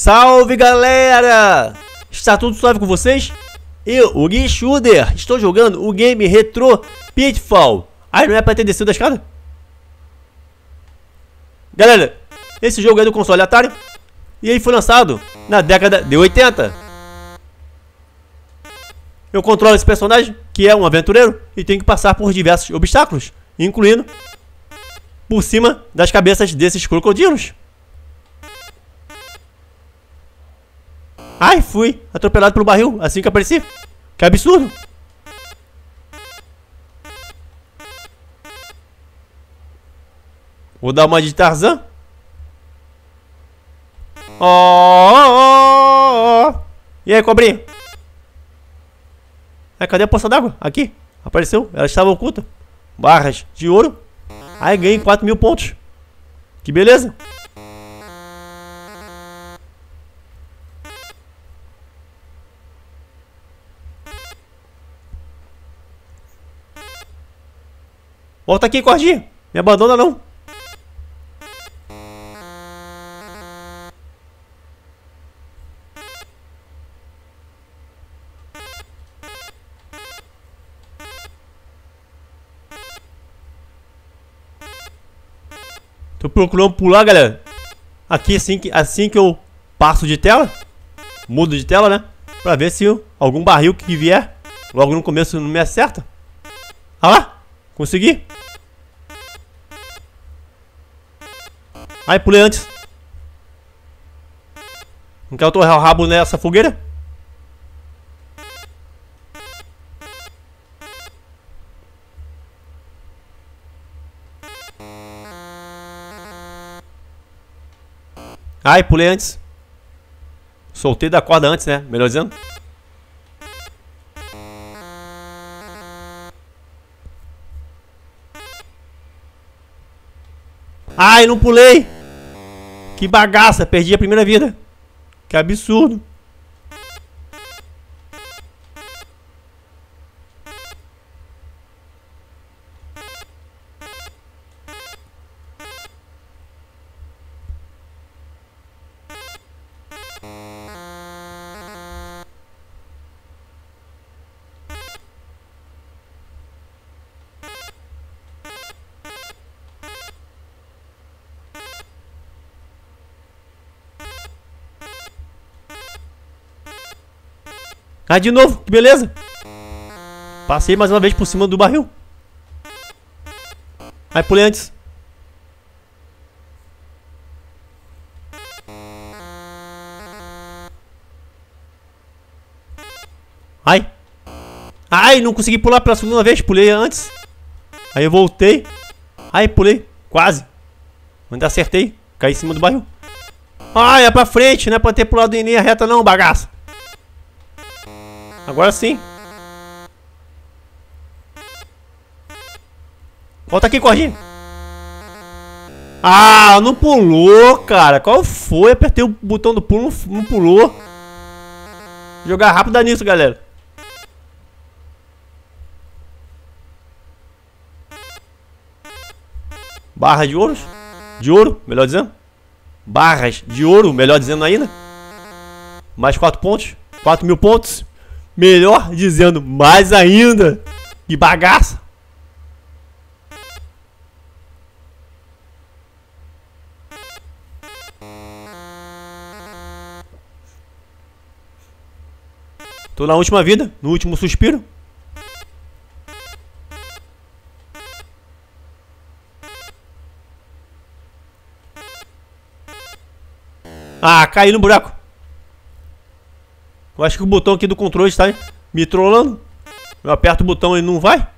Salve galera! Está tudo suave com vocês? Eu, o Gui Schuder, estou jogando o game Retro Pitfall. Não é pra ter descido a escada? Galera, esse jogo é do console Atari e ele foi lançado na década de 80. Eu controlo esse personagem, que é um aventureiro, e tem que passar por diversos obstáculos, incluindo por cima das cabeças desses crocodilos. Ai, fui atropelado pelo barril assim que apareci. Que absurdo. Vou dar uma de Tarzan. E aí, cobrinha? Cadê a poça d'água? Aqui. Apareceu. Ela estava oculta. Barras de ouro. Aí ganhei 4.000 pontos. Que beleza. Volta aqui, cordinha. Me abandona não. Tô procurando pular, galera. Aqui assim que eu passo de tela, mudo de tela, né? Pra ver se algum barril que vier logo no começo não me acerta. Ah lá, consegui. Ai, pulei antes. Não quero torrar o rabo nessa fogueira? Ai, pulei antes. Soltei da corda antes, né? Melhor dizendo. Ai, não pulei. Que bagaça, perdi a primeira vida. Que absurdo. De novo, que beleza. Passei mais uma vez por cima do barril. Ai, pulei antes. Ai, não consegui pular pela segunda vez. Pulei antes. Aí eu voltei. Ai, pulei, quase. Ainda acertei, caí em cima do barril. Ai, é pra frente, não é pra ter pulado em linha reta não, bagaça. Agora sim. Volta aqui, cordinha. Não pulou, cara. Qual foi? Apertei o botão do pulo, não pulou. Vou jogar rápido nisso, galera. Barra de ouro. De ouro, melhor dizendo. Barras de ouro, melhor dizendo ainda. Mais 4 pontos. 4.000 pontos. Melhor dizendo, mais ainda. Que bagaça. Tô na última vida, no último suspiro. Caí no buraco. Eu acho que o botão aqui do controle está me trollando. Eu aperto o botão e não vai.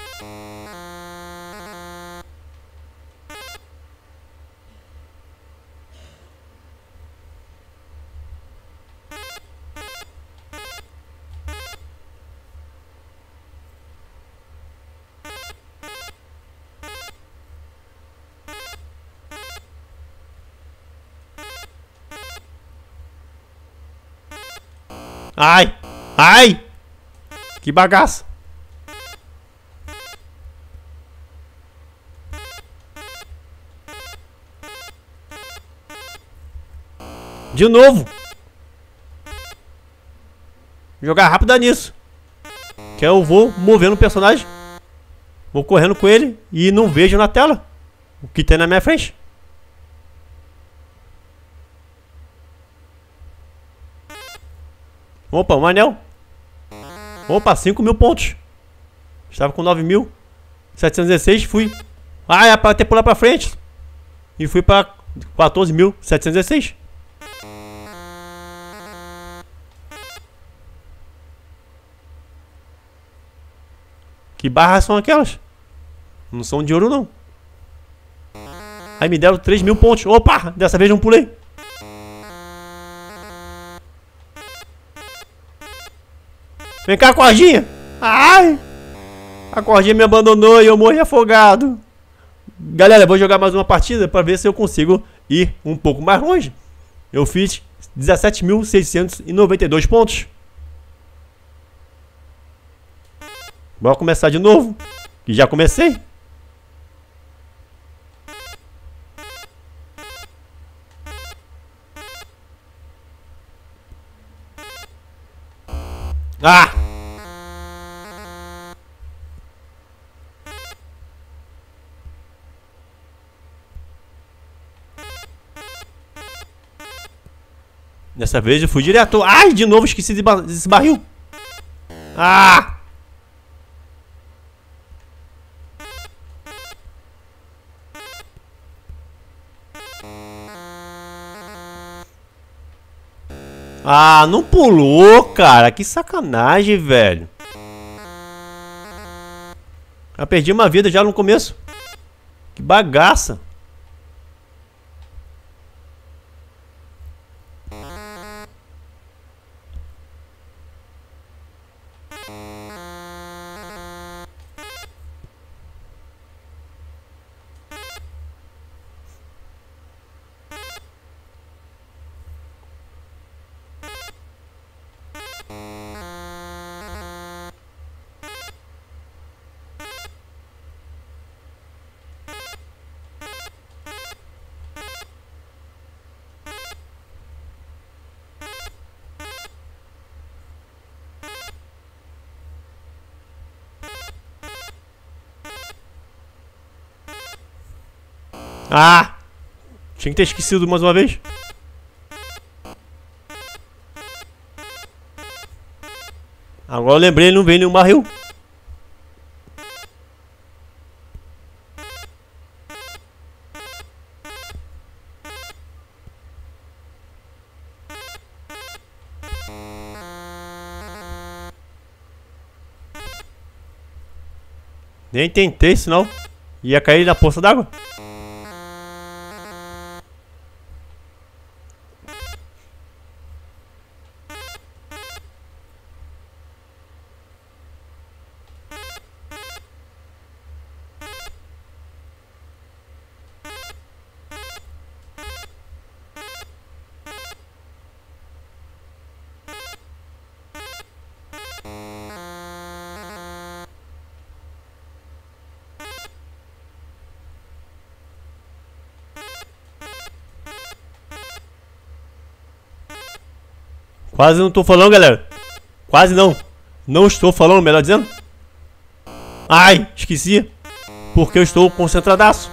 Ai! Que bagaço! De novo! jogar rápido nisso. Que eu vou movendo o personagem. Vou correndo com ele e não vejo na tela o que tem na minha frente. Opa, um anel. Opa, 5.000 pontos. Estava com 9.716, fui. Ah, é pra ter pular pra frente. E fui pra 14.716. Que barras são aquelas? Não são de ouro, não. Aí me deram 3.000 pontos. Opa, dessa vez não pulei. Vem cá, cordinha. Ai! A cordinha me abandonou e eu morri afogado. Galera, vou jogar mais uma partida para ver se eu consigo ir um pouco mais longe. Eu fiz 17.692 pontos. Bora começar de novo. Que já comecei. Ah! Dessa vez eu fui direto. Ai, de novo esqueci desse barril. Ah! Ah, não pulou, cara. Que sacanagem, velho. Eu perdi uma vida já no começo. Que bagaça. Ah! Tinha que ter esquecido mais uma vez. Agora eu lembrei, não veio nenhum barril. Nem tentei, senão ia cair na poça d'água. Quase não tô falando, galera. Quase não. Não estou falando, melhor dizendo. Ai, esqueci. Porque eu estou concentradaço.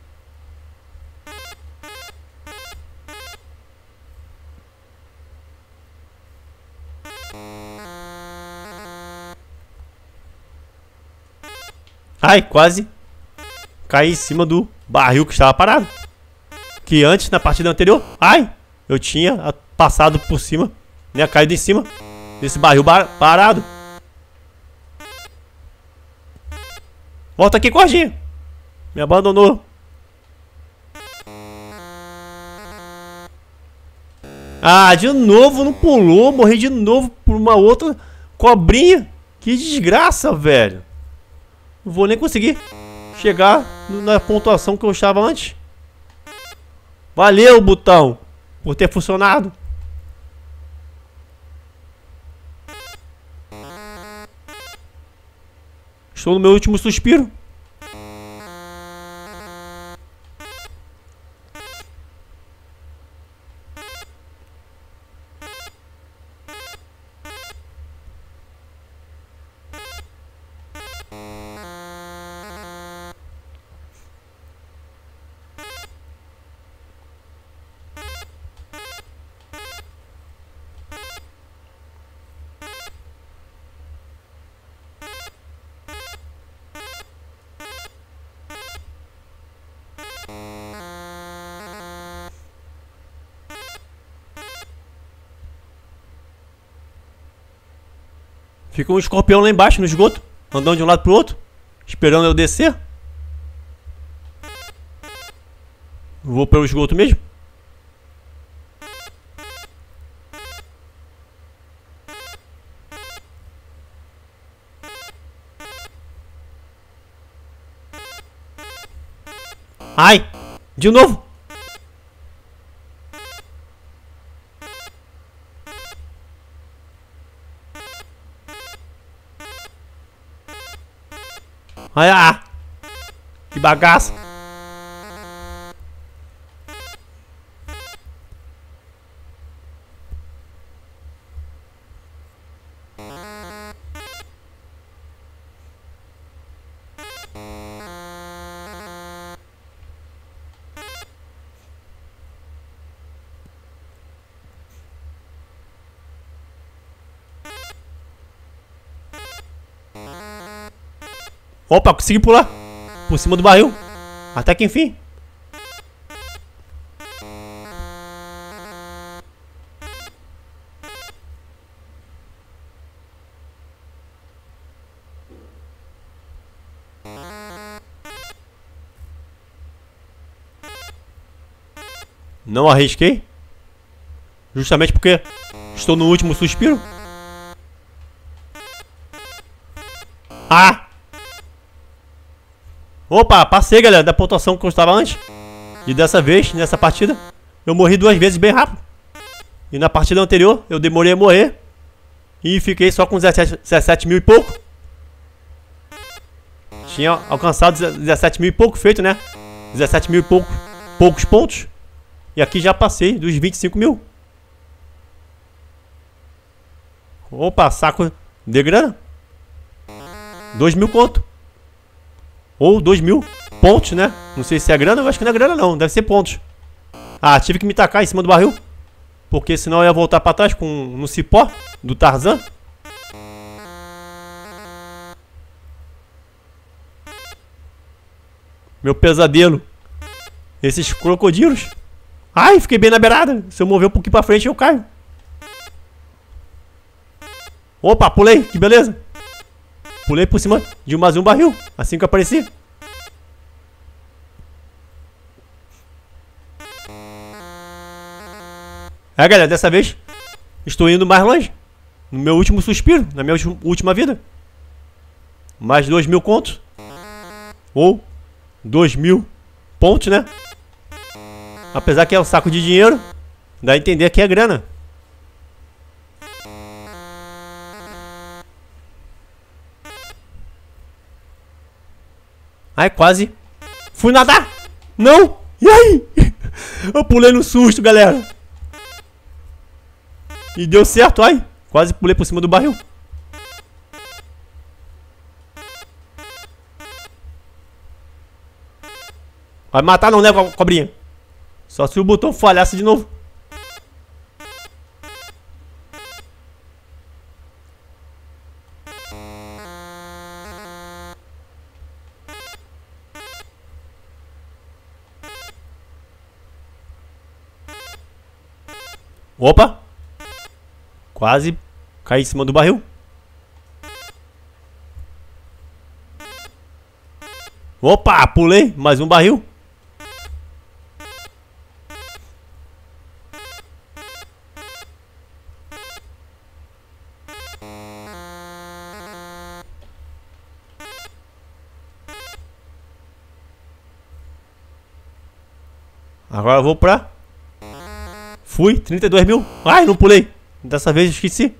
Ai, quase caí em cima do barril que estava parado. Que antes, na partida anterior, ai, eu tinha passado por cima. Tinha caído em cima desse barril parado. Volta aqui, cordinha. Me abandonou. Ah, de novo não pulou. Morri de novo por uma outra cobrinha. Que desgraça, velho. Não vou nem conseguir chegar na pontuação que eu estava antes. Valeu, botão, por ter funcionado. Estou no meu último suspiro. Fica um escorpião lá embaixo no esgoto, andando de um lado pro outro, esperando eu descer. Vou pelo esgoto mesmo. Ai! De novo! Ai, ah! Que bagaça! Opa, consegui pular por cima do barril. Até que enfim. Não arrisquei. Justamente porque estou no último suspiro. Ah! Opa, passei, galera, da pontuação que eu estava antes. E dessa vez, nessa partida, eu morri 2 vezes bem rápido. E na partida anterior, eu demorei a morrer. E fiquei só com 17 mil e pouco. Tinha alcançado 17 mil e pouco feito, né? 17 mil e poucos pontos. E aqui já passei dos 25 mil. Opa, saco de grana. 2 mil conto. Ou 2 mil pontos, né? Não sei se é grana, eu acho que não é grana não, deve ser pontos. Ah, tive que me tacar em cima do barril, porque senão eu ia voltar pra trás no cipó do Tarzan. Meu pesadelo. Esses crocodilos. Ai, fiquei bem na beirada. Se eu mover um pouquinho pra frente eu caio. Opa, pulei, que beleza. Pulei por cima de mais um barril, assim que eu apareci. É, galera, dessa vez estou indo mais longe. No meu último suspiro, na minha última vida. Mais 2 mil contos. Ou 2 mil pontos, né? Apesar que é um saco de dinheiro, dá a entender que é grana. Ai, quase fui nadar. Não! E aí? Eu pulei no susto, galera. E deu certo, ai. Quase pulei por cima do barril. Vai matar não, né, cobrinha? Só se o botão falhasse de novo. Opa! Quase caí em cima do barril. Opa! Pulei mais um barril. Agora eu vou pra... Fui, 32 mil. Ai, não pulei. Dessa vez eu esqueci.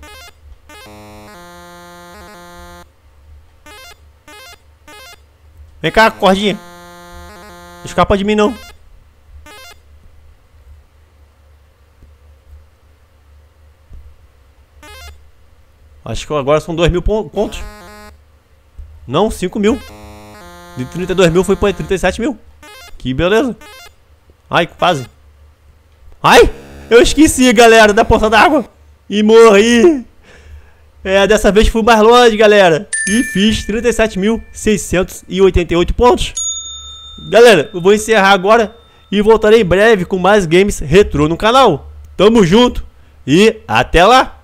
Vem cá, cordinha. Não escapa de mim, não. Acho que agora são 2 mil pontos. Não, 5 mil. De 32 mil foi para 37 mil. Que beleza. Ai, quase. Ai, eu esqueci, galera, da porta d'água. E morri. É, dessa vez fui mais longe, galera. E fiz 37.688 pontos. Galera, eu vou encerrar agora e voltarei em breve com mais games retrô no canal. Tamo junto e até lá.